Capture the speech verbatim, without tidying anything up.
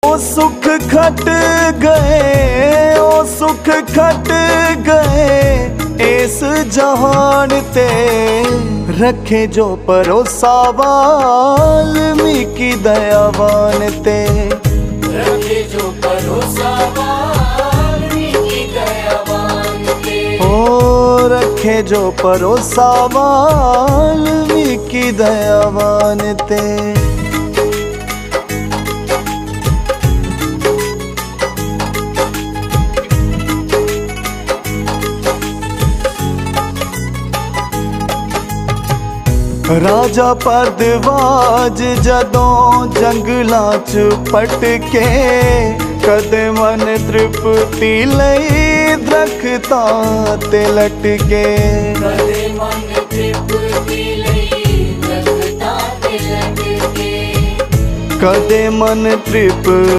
ओ सुख खट गए, ओ सुख खट गए इस जहान ते, रखे जो भरोसा वाल्मीकि दयावान ते, रखे जो भरोसा वाल्मीकि दयावान ते, ओ रखे जो भरोसा वाल्मीकि दयावान ते। राजा भरद्वाज जदों जंगलां च भटके, कदे मन तृप्ति लई दरख्तां ते लटके, कदे मन तृप्ति लई दरख्तां ते लटके, कदे मन तृप्ति